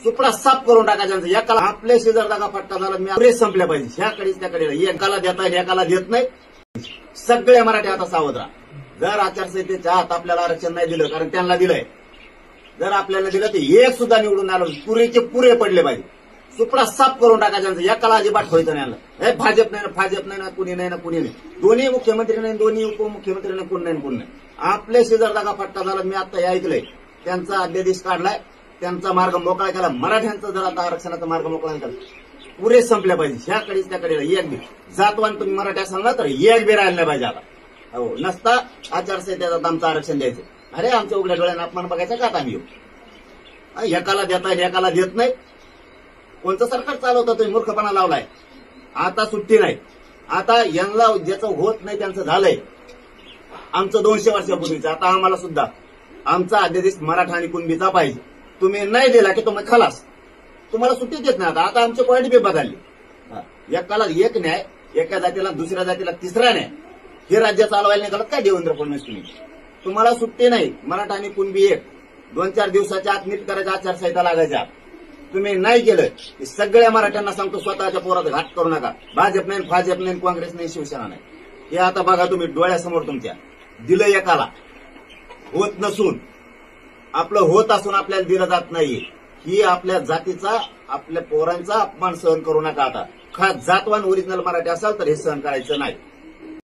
सुपडा साफ करून टाकायचा. एकाला आपल्या शेजार जागा फटका झाला मी पुरे संपल्या पाहिजे. ह्याकडेच त्याकडे एकाला देता एकाला देत नाही. सगळे मराठी आता सावध राहा. जर आचारसंहितेच्या आत आपल्याला आरक्षण नाही दिलं, कारण त्यांना दिलंय, जर आपल्याला दिलं तर एक सुद्धा निवडून आलं पुरेचे पुरे पडले पाहिजे. सुपडा साफ करून टाकायचा. एकाला अजिबात ठेवायचं नाही. हे भाजप नाही ना, भाजप नाही ना, कुणी नाही ना, कुणी नाही. दोन्ही मुख्यमंत्री नाही, दोन्ही उपमुख्यमंत्री नाही, कोण नाही कोण नाही. आपल्या शेजार जागा फटका झाला मी आता हे ऐकलंय. त्यांचा अध्यादेश काढलाय, त्यांचा मार्ग मोकळा केला. मराठ्यांचा जर आता आरक्षणाचा मार्ग मोकळा केला, पुरे संपल्या पाहिजे. ह्याकडेच त्याकडे एक बी जातवान तुम्ही मराठी असाल ना तर एक बी राहिलं नाही पाहिजे. आता हो नसता आचारसंहितेत आमचं आरक्षण द्यायचं. अरे आमच्या उघड्या डोळ्यानं अपमान बघायचा का आम्ही एकाला देता एकाला देत नाही. कोणतं सरकार चालवतं तुम्ही मूर्खपणा लावलाय. आता सुट्टी नाही. आता यांना ज्याचं होत नाही त्यांचं झालंय. आमचं 200 वर्षापूर्वीचं आता आम्हाला सुद्धा आमचा अध्यादेश मराठा आणि कुणबीचा पाहिजे. तुम्ही नाही दिला की तुम्ही खलास. तुम्हाला सुट्टी देत नाही. आता आमचे पॉईंट बी बदलले. एकाला एक न्याय, एका जातीला दुसऱ्या जातीला तिसरा न्याय. हे राज्य चालवायला निघालात काय देवेंद्र फडणवीस तुम्ही? तुम्हाला सुट्टी नाही. मराठा आणि कुणबी एक 2-4 दिवसाच्या आत नीट करायच्या आचारसंहिता लागायच्या. तुम्ही नाही केलं सगळ्या मराठ्यांना सांगतो स्वतःच्या पोरात घाट करू नका. भाजप नाही, भाजप नाही, काँग्रेस नाही, शिवसेना नाही. हे आता बघा तुम्ही डोळ्यासमोर तुमच्या दिलं एकाला होत नसून, आपलं होत असून आपल्याला दिलं जात नाही. ही आपल्या जातीचा, आपल्या पोरांचा अपमान सहन करू नका. आता जातवान ओरिजिनल मराठी असाल तर हे सहन करायचं नाही.